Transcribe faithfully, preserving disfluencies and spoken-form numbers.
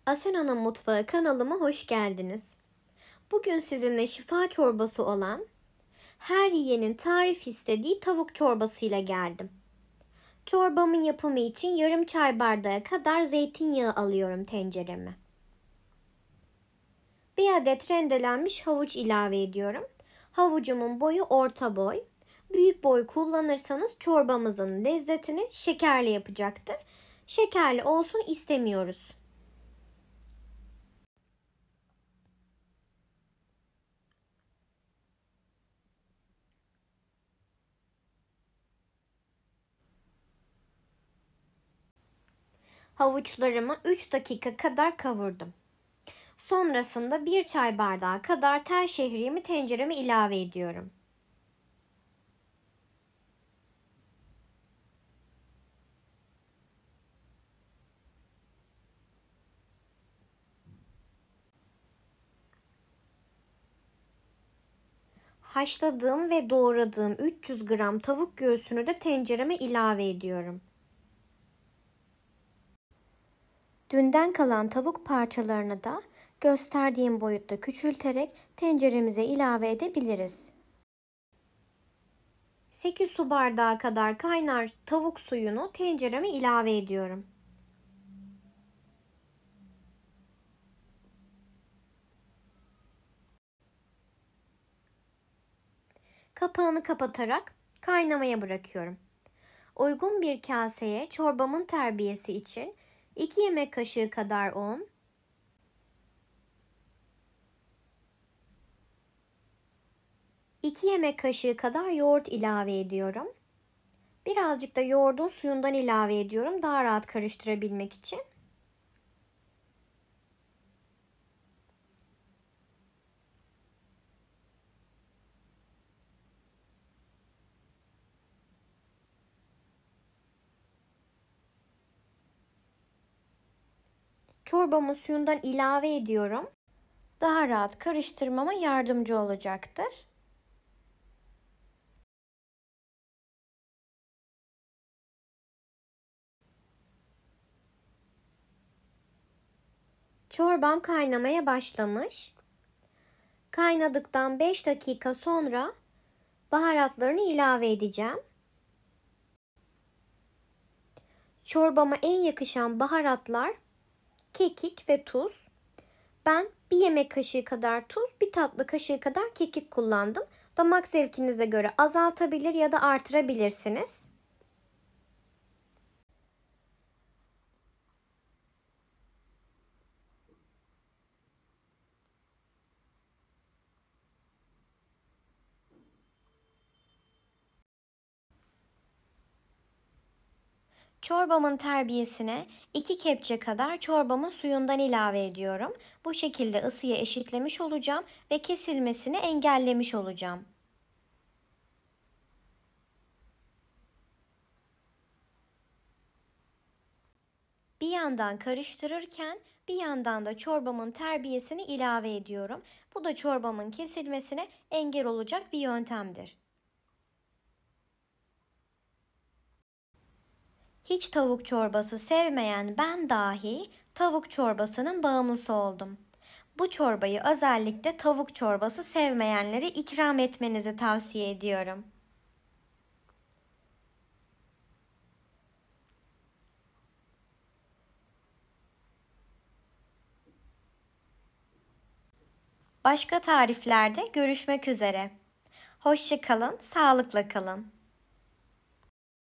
Asena'nın Mutfağı kanalıma hoş geldiniz. Bugün sizinle şifa çorbası olan, her yiyenin tarif istediği tavuk çorbasıyla geldim. Çorbamın yapımı için yarım çay bardağı kadar zeytinyağı alıyorum tencereme. Bir adet rendelenmiş havuç ilave ediyorum. Havucumun boyu orta boy. Büyük boy kullanırsanız çorbamızın lezzetini şekerli yapacaktır. Şekerli olsun istemiyoruz. Havuçlarımı üç dakika kadar kavurdum. Sonrasında bir çay bardağı kadar tel şehriyemi tencereme ilave ediyorum. Haşladığım ve doğradığım üç yüz gram tavuk göğsünü de tencereme ilave ediyorum. Dünden kalan tavuk parçalarını da gösterdiğim boyutta küçülterek tenceremize ilave edebiliriz. sekiz su bardağı kadar kaynar tavuk suyunu tencereme ilave ediyorum. Kapağını kapatarak kaynamaya bırakıyorum. Uygun bir kaseye çorbamın terbiyesi için iki yemek kaşığı kadar un, iki yemek kaşığı kadar yoğurt ilave ediyorum. Birazcık da yoğurdun suyundan ilave ediyorum daha rahat karıştırabilmek için. Çorbamın suyundan ilave ediyorum. Daha rahat karıştırmama yardımcı olacaktır. Çorbam kaynamaya başlamış. Kaynadıktan beş dakika sonra baharatlarını ilave edeceğim. Çorbama en yakışan baharatlar kekik ve tuz. Ben bir yemek kaşığı kadar tuz, bir tatlı kaşığı kadar kekik kullandım. Damak zevkinize göre azaltabilir ya da artırabilirsiniz. Çorbamın terbiyesine iki kepçe kadar çorbamın suyundan ilave ediyorum. Bu şekilde ısıyı eşitlemiş olacağım ve kesilmesini engellemiş olacağım. Bir yandan karıştırırken bir yandan da çorbamın terbiyesini ilave ediyorum. Bu da çorbamın kesilmesine engel olacak bir yöntemdir. Hiç tavuk çorbası sevmeyen ben dahi tavuk çorbasının bağımlısı oldum. Bu çorbayı özellikle tavuk çorbası sevmeyenlere ikram etmenizi tavsiye ediyorum. Başka tariflerde görüşmek üzere. Hoşça kalın, sağlıkla kalın.